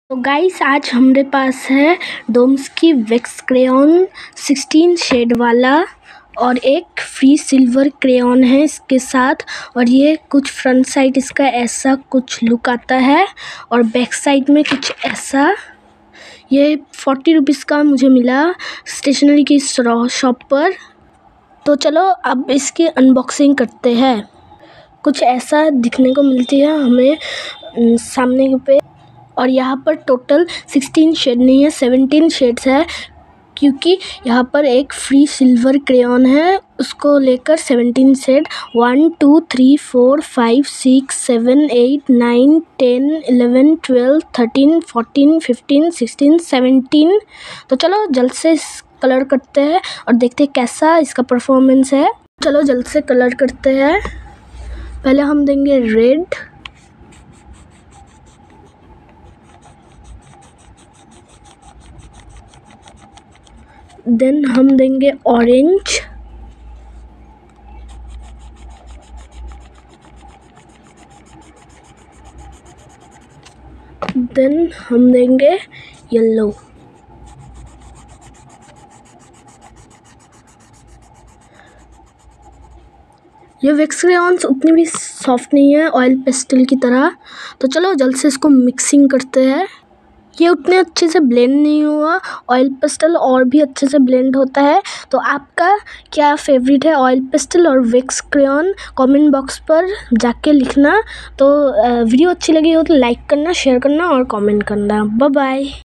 तो गाइस आज हमारे पास है डोम्स की वैक्स क्रेयॉन 16 शेड वाला और एक फ्री सिल्वर क्रेयॉन है इसके साथ। और ये कुछ फ्रंट साइड इसका ऐसा कुछ लुक आता है और बैक साइड में कुछ ऐसा। ये 40 रुपीज़ का मुझे मिला स्टेशनरी की शॉप पर। तो चलो अब इसकी अनबॉक्सिंग करते हैं। कुछ ऐसा दिखने को मिलती है हमें सामने पे। और यहाँ पर टोटल 16 शेड नहीं है 17 शेड्स है, क्योंकि यहाँ पर एक फ्री सिल्वर क्रेयॉन है उसको लेकर 17 शेड 1 2 3 4 5 6 7 8 9 10 11 12 13 14 15 16 17। तो चलो जल्द से कलर करते हैं और देखते हैं कैसा इसका परफॉर्मेंस है। चलो जल्द से कलर करते हैं। पहले हम देंगे रेड, देन हम देंगे ऑरेंज, देन हम देंगे येलो। ये वैक्स क्रेयॉन्स उतनी भी सॉफ्ट नहीं है ऑयल पेस्टल की तरह। तो चलो जल्द से इसको मिक्सिंग करते हैं। ये उतने अच्छे से ब्लेंड नहीं हुआ, ऑयल पेस्टल और भी अच्छे से ब्लेंड होता है। तो आपका क्या फेवरेट है ऑयल पेस्टल और वैक्स क्रेयॉन, कमेंट बॉक्स पर जाके लिखना। तो वीडियो अच्छी लगी हो तो लाइक करना, शेयर करना और कमेंट करना। Bye bye.